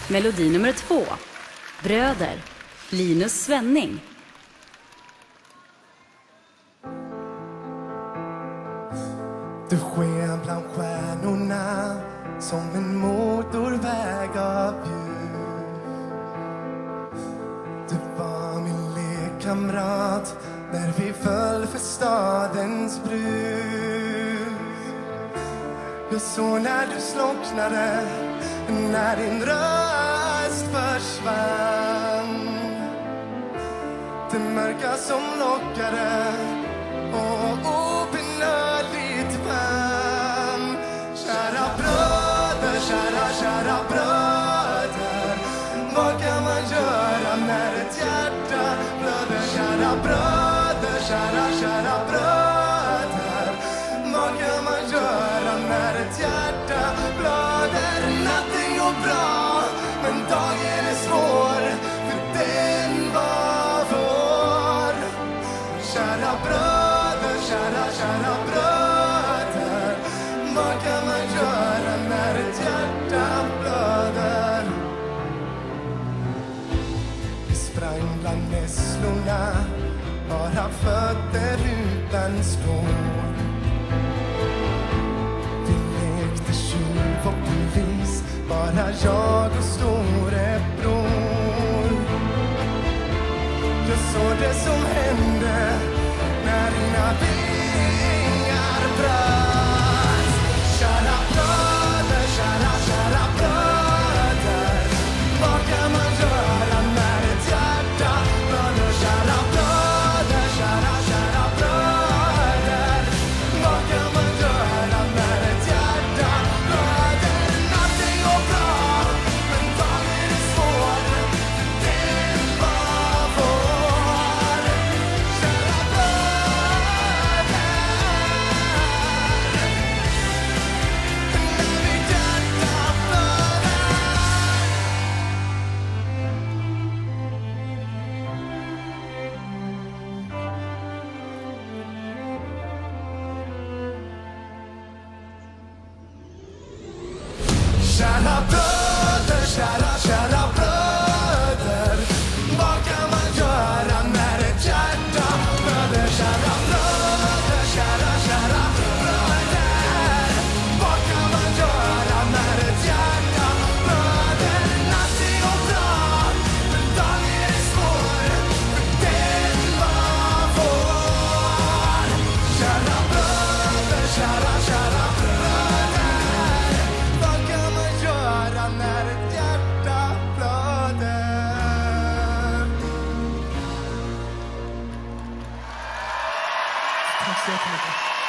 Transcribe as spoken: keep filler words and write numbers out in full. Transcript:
Melodi nummer två. Bröder. Linus Svenning. Du sken bland stjärnorna som en motorväg av ljus. Du var min lekkamrat när vi föll för stadens brus. Jag såg när du slocknade, när din röst försvann. Det mörka som lockade och obenödigt vann. Kära bröder, kära, kära bröder, vad kan man göra när ett hjärta blöder? Kära bröder, kära, kära bröder, vad kan man göra när ett hjärta blöder? Natten går bra, men dagen är svår, för den var vår. Kära bröder, kära, kära bröder, vad kan man göra när ett hjärta blöder? Vi sprang bland nässlorna, bara fötter utan skor. Vi lekte tjuv och polis, bara jag och storebror. Jag såg det som hände när dina vingar bröt. Kära bröder, kära, kära bröder, vad kan man göra när ett hjärta blöder? Kära bröder, kära, kära bröder, vad kan man göra när ett hjärta blöder? Natten går bra, men dagen är svår, den var vår. Kära bröder, när mitt hjärta blöder. Kära bröder, kära, kära bröder, vad kan man göra när ett hjärta blöder? Kära bröder, kära, kära bröder, vad kan man göra när ett hjärta blöder? Natten går bra, men dagen är svår, för den var vår. Kära bröder, kära, kära bröder, vad kan man göra när ett hjärta blöder? Tack så jättemycket.